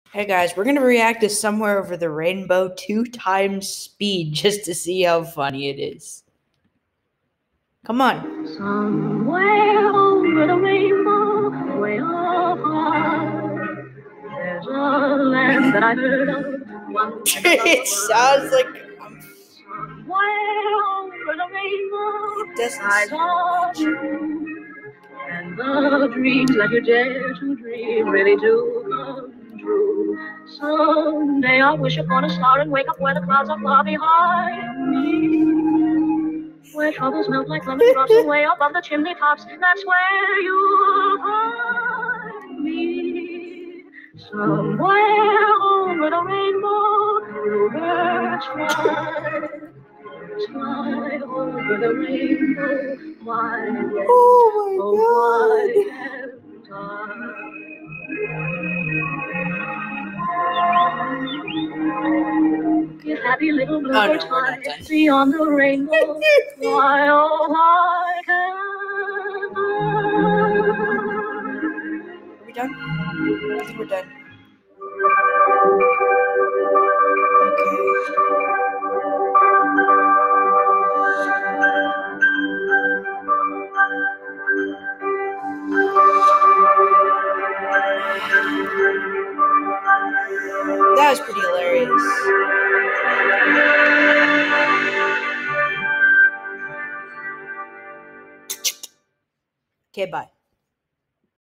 Hey guys, we're gonna react to Somewhere Over the Rainbow 2 times speed just to see how funny it is. Come on. Somewhere over the rainbow, way up high, there's a land that I heard of once. It sounds like Somewhere over the rainbow, it doesn't skies are blue, and the dreams that you dare to dream really do come true. Someday I'll wish upon a star and wake up where the clouds are far behind me, where troubles melt like lemon drops away above the chimney tops. That's where you'll find me. Somewhere over the rainbow, bluebirds fly over the rainbow. Why, oh why my can't I? If happy little bluebirds fly beyond the rainbow, why, oh, why can't Are we done? I think we're done. That was pretty hilarious. Okay, bye.